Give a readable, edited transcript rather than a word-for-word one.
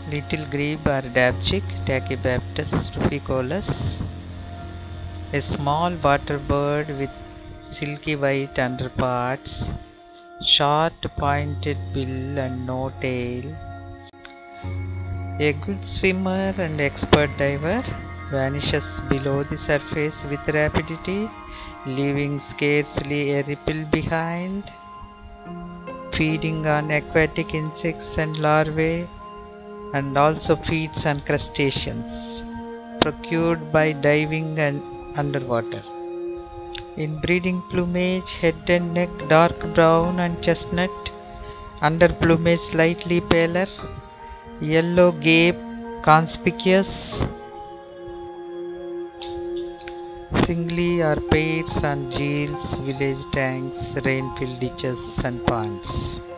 Little grebe or dabchick, Tachybaptus ruficolus, a small water bird with silky white underparts, short pointed bill and no tail. A good swimmer and expert diver, vanishes below the surface with rapidity, leaving scarcely a ripple behind. Feeding on aquatic insects and larvae, and also feeds on crustaceans procured by diving and underwater. In breeding plumage, head and neck dark brown and chestnut, under plumage slightly paler, yellow gape conspicuous, singly or pairs on geels, village tanks, rain-filled ditches and ponds.